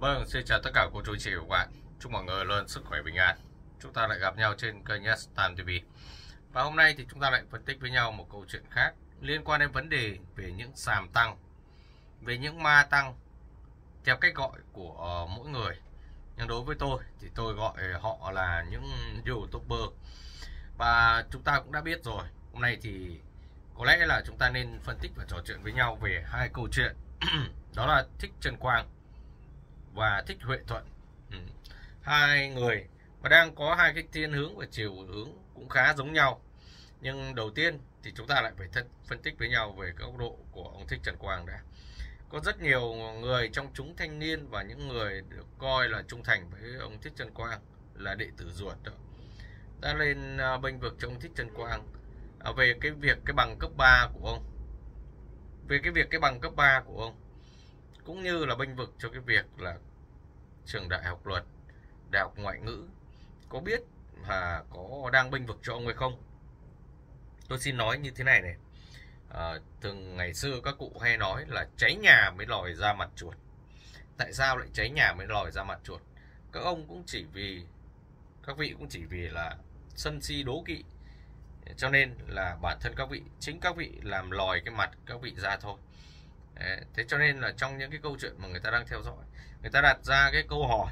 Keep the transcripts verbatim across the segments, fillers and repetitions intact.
Vâng, xin chào tất cả cô chú chị và các bạn. Chúc mọi người luôn sức khỏe bình an. Chúng ta lại gặp nhau trên kênh Yes Time ti vi. Và hôm nay thì chúng ta lại phân tích với nhau một câu chuyện khác liên quan đến vấn đề về những sàn tăng, về những ma tăng theo cách gọi của mỗi người. Nhưng đối với tôi thì tôi gọi họ là những YouTuber. Và chúng ta cũng đã biết rồi, hôm nay thì có lẽ là chúng ta nên phân tích và trò chuyện với nhau về hai câu chuyện. Đó là Thích Trân Quang và Thích Huệ Thuận. ừ. Hai người mà đang có hai cái thiên hướng và chiều hướng cũng khá giống nhau. Nhưng đầu tiên thì chúng ta lại phải thân, phân tích với nhau về góc độ của ông Thích Trân Quang đã. Có rất nhiều người trong chúng thanh niên và những người được coi là trung thành với ông Thích Trân Quang, là đệ tử ruột đó, đã lên bênh vực cho ông Thích Trân Quang về cái việc cái bằng cấp ba của ông, về cái việc cái bằng cấp ba của ông, cũng như là bênh vực cho cái việc là trường đại học luật, đại học ngoại ngữ có biết mà có đang bênh vực cho ông hay không. Tôi xin nói như thế này này, à, thường ngày xưa các cụ hay nói là cháy nhà mới lòi ra mặt chuột. Tại sao lại cháy nhà mới lòi ra mặt chuột? Các ông cũng chỉ vì, các vị cũng chỉ vì là sân si đố kỵ, cho nên là bản thân các vị, chính các vị làm lòi cái mặt các vị ra thôi. Đấy, thế cho nên là trong những cái câu chuyện mà người ta đang theo dõi, người ta đặt ra cái câu hỏi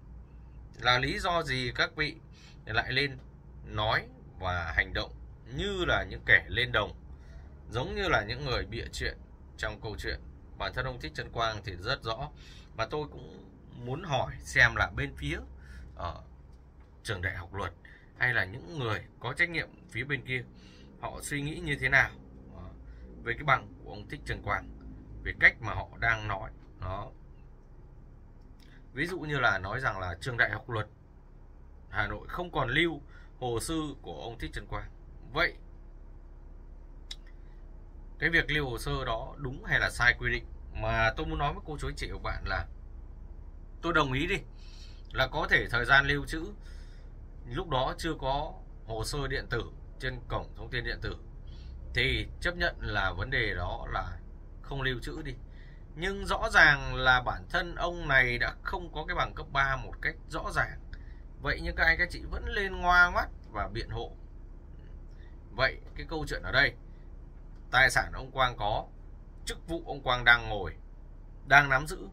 là lý do gì các vị lại lên nói và hành động như là những kẻ lên đồng, giống như là những người bịa chuyện trong câu chuyện. Bản thân ông Thích Trân Quang thì rất rõ, và tôi cũng muốn hỏi xem là bên phía ở trường đại học luật hay là những người có trách nhiệm phía bên kia, họ suy nghĩ như thế nào về cái bằng của ông Thích Trân Quang, về cách mà họ đang nói nó. Ví dụ như là nói rằng là trường đại học luật Hà Nội không còn lưu hồ sơ của ông Thích Trân Quang. Vậy cái việc lưu hồ sơ đó đúng hay là sai quy định? Mà tôi muốn nói với cô chú anh chị và bạn là tôi đồng ý đi, là có thể thời gian lưu trữ lúc đó chưa có hồ sơ điện tử trên cổng thông tin điện tử thì chấp nhận là vấn đề đó là không lưu trữ đi. Nhưng rõ ràng là bản thân ông này đã không có cái bằng cấp ba một cách rõ ràng. Vậy nhưng các anh các chị vẫn lên ngoa ngoắt và biện hộ. Vậy cái câu chuyện ở đây, tài sản ông Quang có, chức vụ ông Quang đang ngồi, đang nắm giữ,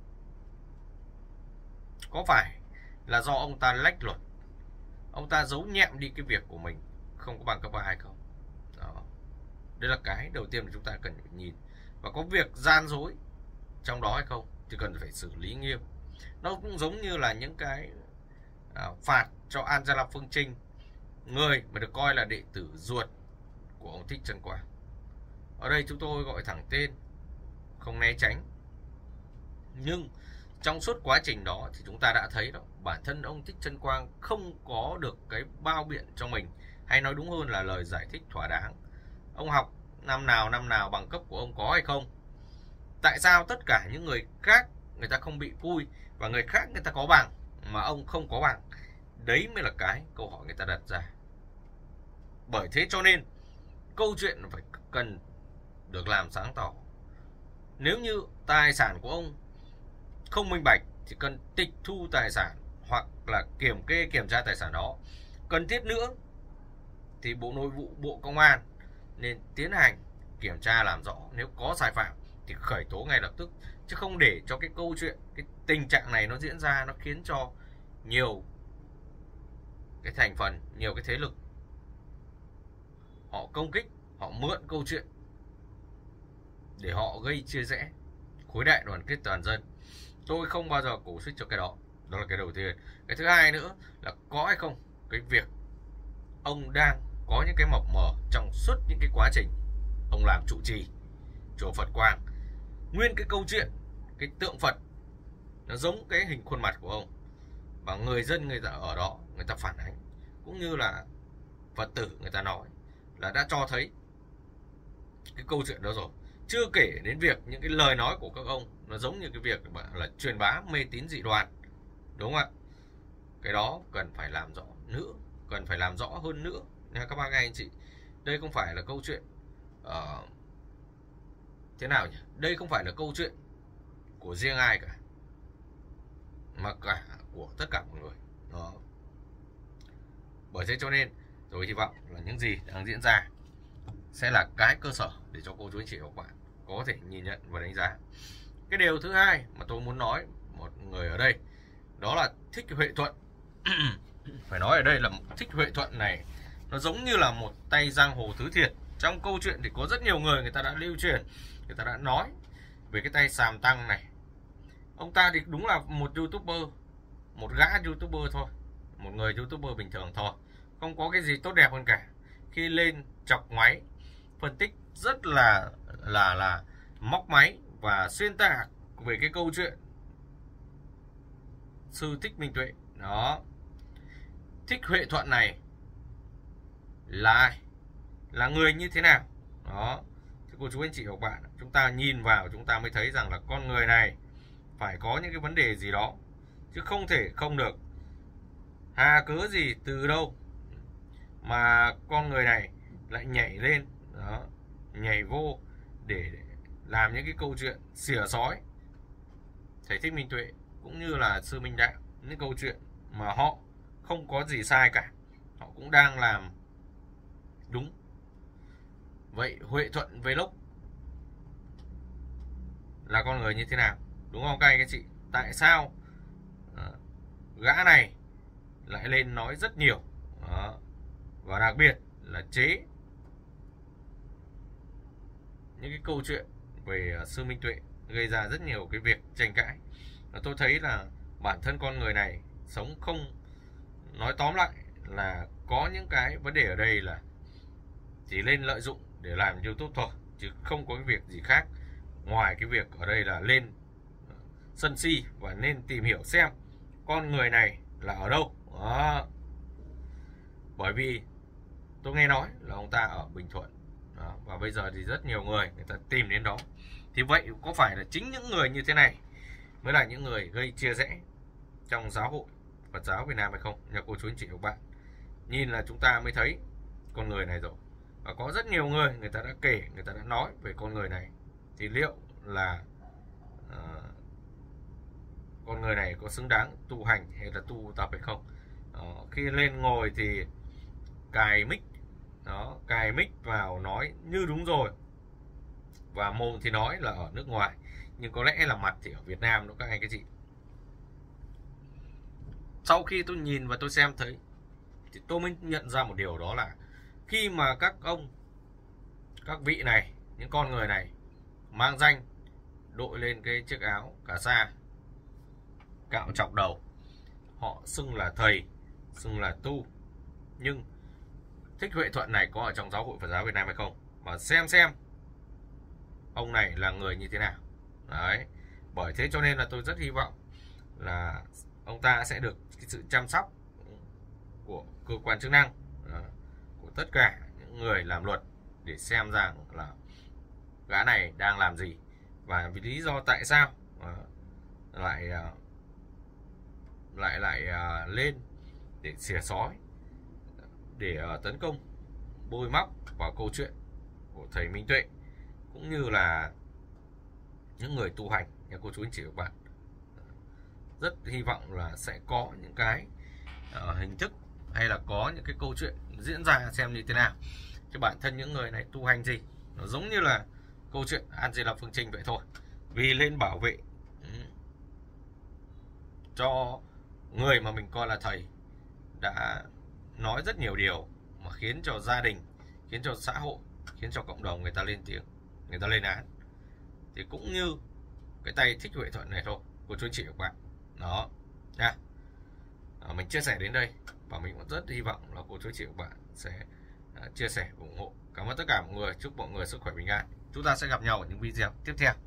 có phải là do ông ta lách luật, ông ta giấu nhẹm đi cái việc của mình không có bằng cấp ba hay không? Đó. Đây là cái đầu tiên mà chúng ta cần phải nhìn. Và có việc gian dối trong đó hay không thì cần phải xử lý nghiêm. Nó cũng giống như là những cái à, phạt cho Angela Phương Trinh, người mà được coi là đệ tử ruột của ông Thích Trân Quang. Ở đây chúng tôi gọi thẳng tên, không né tránh. Nhưng trong suốt quá trình đó thì chúng ta đã thấy đó, bản thân ông Thích Trân Quang không có được cái bao biện cho mình, hay nói đúng hơn là lời giải thích thỏa đáng. Ông học năm nào năm nào, bằng cấp của ông có hay không? Tại sao tất cả những người khác người ta không bị phui và người khác người ta có bằng mà ông không có bằng? Đấy mới là cái câu hỏi người ta đặt ra. Bởi thế cho nên câu chuyện phải cần được làm sáng tỏ. Nếu như tài sản của ông không minh bạch thì cần tịch thu tài sản hoặc là kiểm kê kiểm tra tài sản đó. Cần thiết nữa thì Bộ Nội vụ, Bộ Công an nên tiến hành kiểm tra làm rõ, nếu có sai phạm thì khởi tố ngay lập tức, chứ không để cho cái câu chuyện, cái tình trạng này nó diễn ra, nó khiến cho nhiều cái thành phần, nhiều cái thế lực họ công kích, họ mượn câu chuyện để họ gây chia rẽ khối đại đoàn kết toàn dân. Tôi không bao giờ cổ suý cho cái đó. Đó là cái đầu tiên. Cái thứ hai nữa là có hay không cái việc ông đang có những cái mập mờ trong suốt những cái quá trình ông làm trụ trì chùa Phật Quang. Nguyên cái câu chuyện, cái tượng Phật nó giống cái hình khuôn mặt của ông, và người dân người ta ở đó người ta phản ánh, cũng như là Phật tử người ta nói là đã cho thấy cái câu chuyện đó rồi. Chưa kể đến việc những cái lời nói của các ông nó giống như cái việc là truyền bá mê tín dị đoan, đúng không ạ? Cái đó cần phải làm rõ nữa, cần phải làm rõ hơn nữa nha các bác anh chị. Đây không phải là câu chuyện uh, thế nào nhỉ? Đây không phải là câu chuyện của riêng ai cả. mà cả của tất cả mọi người đó. Bởi thế cho nên tôi hy vọng là những gì đang diễn ra sẽ là cái cơ sở để cho cô chú anh chị và các bạn có thể nhìn nhận và đánh giá. Cái điều thứ hai mà tôi muốn nói một người ở đây đó là Thích Huệ Thuận. Phải nói ở đây là Thích Huệ Thuận này nó giống như là một tay giang hồ thứ thiệt. Trong câu chuyện thì có rất nhiều người người ta đã lưu truyền, người ta đã nói về cái tay Sàm Tăng này. Ông ta thì đúng là một YouTuber, một gã YouTuber thôi, một người YouTuber bình thường thôi, không có cái gì tốt đẹp hơn cả. Khi lên chọc máy, phân tích rất là là là móc máy và xuyên tạc về cái câu chuyện sư Thích Minh Tuệ đó. Thích Huệ Thuận này là ai? Là người như thế nào đó? Thì cô chú anh chị và các bạn, chúng ta nhìn vào chúng ta mới thấy rằng là con người này phải có những cái vấn đề gì đó, chứ không thể không được. Hà cớ gì từ đâu mà con người này lại nhảy lên đó, nhảy vô để làm những cái câu chuyện xỉa xói thầy Thích Minh Tuệ cũng như là sư Minh Đạo, những câu chuyện mà họ không có gì sai cả, họ cũng đang làm đúng. Vậy Huệ Thuận Vlog là con người như thế nào, đúng không các anh các chị? Tại sao à, gã này lại lên nói rất nhiều đó, và đặc biệt là chế những cái câu chuyện về sư Minh Tuệ, gây ra rất nhiều cái việc tranh cãi. Và tôi thấy là bản thân con người này sống không, nói tóm lại là có những cái vấn đề ở đây là chỉ lên lợi dụng để làm YouTube thôi, chứ không có cái việc gì khác ngoài cái việc ở đây là lên sân si và nên tìm hiểu xem con người này là ở đâu đó. Bởi vì tôi nghe nói là ông ta ở Bình Thuận đó, và bây giờ thì rất nhiều người người ta tìm đến đó. Thì vậy có phải là chính những người như thế này mới là những người gây chia rẽ trong giáo hội Phật giáo Việt Nam hay không? Nhà cô chú anh chị và các bạn nhìn là chúng ta mới thấy con người này rồi. Và có rất nhiều người người ta đã kể, người ta đã nói về con người này. Thì liệu là uh, con người này có xứng đáng tu hành hay là tu tập hay không? Uh, khi lên ngồi thì cài mic đó, cài mic vào nói như đúng rồi, và mồm thì nói là ở nước ngoài, nhưng có lẽ là mặt thì ở Việt Nam đó các anh các chị. Sau khi tôi nhìn và tôi xem thấy thì tôi mới nhận ra một điều, đó là khi mà các ông, các vị này, những con người này mang danh đội lên cái chiếc áo cà sa cạo chọc đầu, họ xưng là thầy, xưng là tu, nhưng Thích Huệ Thuận này có ở trong giáo hội Phật giáo Việt Nam hay không? Và xem xem ông này là người như thế nào. Đấy. Bởi thế cho nên là tôi rất hy vọng là ông ta sẽ được cái sự chăm sóc của cơ quan chức năng, của tất cả những người làm luật, để xem rằng là gã này đang làm gì và vì lý do tại sao lại lại lại lên để xỉa xói, để tấn công, bôi móc vào câu chuyện của thầy Minh Tuệ cũng như là những người tu hành. Nhà cô chú anh chị và các bạn rất hy vọng là sẽ có những cái uh, hình thức hay là có những cái câu chuyện diễn ra xem như thế nào. Chứ bản thân những người này tu hành gì, nó giống như là câu chuyện Angela Phương Trinh vậy thôi. Vì lên bảo vệ um, cho người mà mình coi là thầy đã nói rất nhiều điều mà khiến cho gia đình, khiến cho xã hội, khiến cho cộng đồng người ta lên tiếng, người ta lên án. Thì cũng như cái tay Thích Huệ Thuận này thôi, cô chú anh chị và các bạn. Đó nha. À, mình chia sẻ đến đây và mình cũng rất hy vọng là cô chú anh chị và các bạn sẽ uh, chia sẻ, ủng hộ. Cảm ơn tất cả mọi người, chúc mọi người sức khỏe bình an. Chúng ta sẽ gặp nhau ở những video tiếp theo.